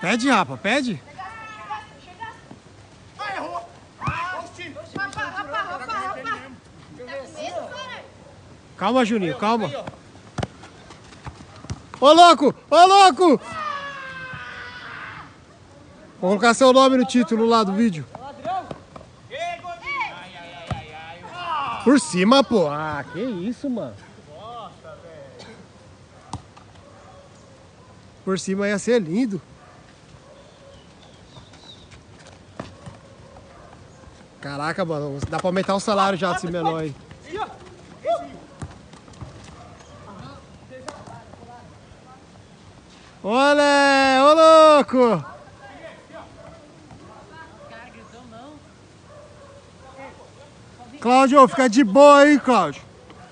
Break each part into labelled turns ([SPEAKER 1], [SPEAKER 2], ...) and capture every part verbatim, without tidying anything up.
[SPEAKER 1] Pede, rapa, pede.
[SPEAKER 2] Ah, errou. Rapa, rapa, rapa, rapa.
[SPEAKER 1] Calma, Juninho, calma. Ô, louco! Ô, louco! Vou colocar seu nome no título lá do vídeo. Por cima, pô. Ah, que isso, mano. Por cima ia ser lindo. Caraca, mano. Dá pra aumentar o salário já desse menor aí. Olé, ô louco! Cláudio, fica de boa aí, Cláudio.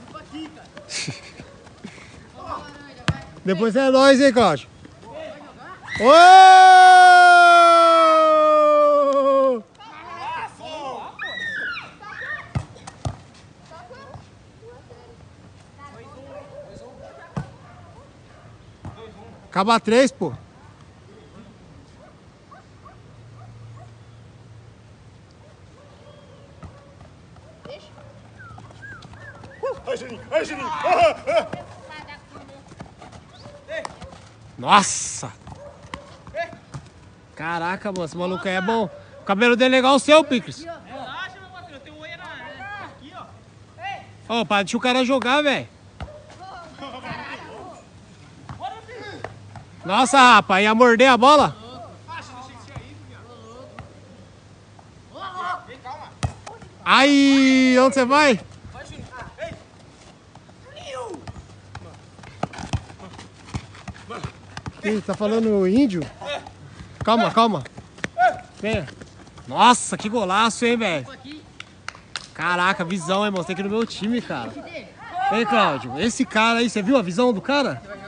[SPEAKER 1] Depois é nóis, hein, Cláudio. Ô! Acaba três, pô.
[SPEAKER 2] Ai, Juninho, ai, Juninho.
[SPEAKER 1] Nossa! Caraca, mano, esse maluco aí é bom. O cabelo dele é igual o seu, Picles.
[SPEAKER 3] Relaxa, meu parceiro, eu tenho unha na... aqui, ó.
[SPEAKER 1] Ó, para deixa o cara jogar, velho. Nossa, rapaz, ia morder a bola? Aí, onde você vai? Ih, tá falando índio? Calma, calma. Venha. Nossa, que golaço, hein, velho? Caraca, visão, hein, irmão? Você tem que ir no meu time, cara. Ei, Cláudio, esse cara aí, você viu a visão do cara?